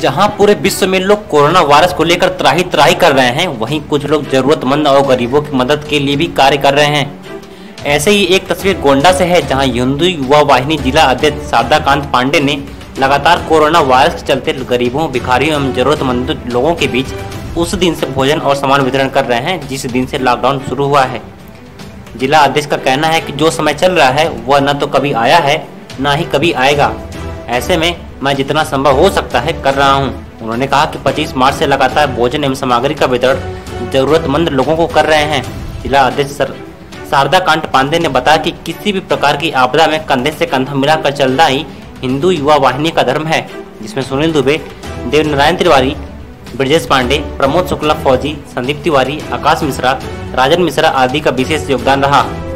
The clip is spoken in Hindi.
जहां पूरे विश्व में लोग कोरोना वायरस को लेकर त्राही त्राही कर रहे हैं, वहीं कुछ लोग जरूरतमंद और गरीबों की मदद के लिए भी कार्य कर रहे हैं। ऐसे ही एक तस्वीर गोंडा से है, जहां हिंदू युवा वाहिनी जिला अध्यक्ष शारदाकांत पांडे ने लगातार कोरोना वायरस के चलते गरीबों, भिखारियों एवं जरूरतमंद लोगों के बीच उस दिन से भोजन और सामान वितरण कर रहे हैं जिस दिन से लॉकडाउन शुरू हुआ है। जिला अध्यक्ष का कहना है कि जो समय चल रहा है वह न तो कभी आया है न ही कभी आएगा। ऐसे में मैं जितना संभव हो सकता है कर रहा हूं। उन्होंने कहा कि 25 मार्च से लगातार भोजन एवं सामग्री का वितरण जरूरतमंद लोगों को कर रहे हैं। जिला अध्यक्ष शारदाकांत पांडे ने बताया कि किसी भी प्रकार की आपदा में कंधे से कंधा मिलाकर चलना ही हिंदू युवा वाहिनी का धर्म है, जिसमें सुनील दुबे, देवनारायण तिवारी, ब्रजेश पांडे, प्रमोद शुक्ला, फौजी, संदीप तिवारी, आकाश मिश्रा, राजन मिश्रा आदि का विशेष योगदान रहा।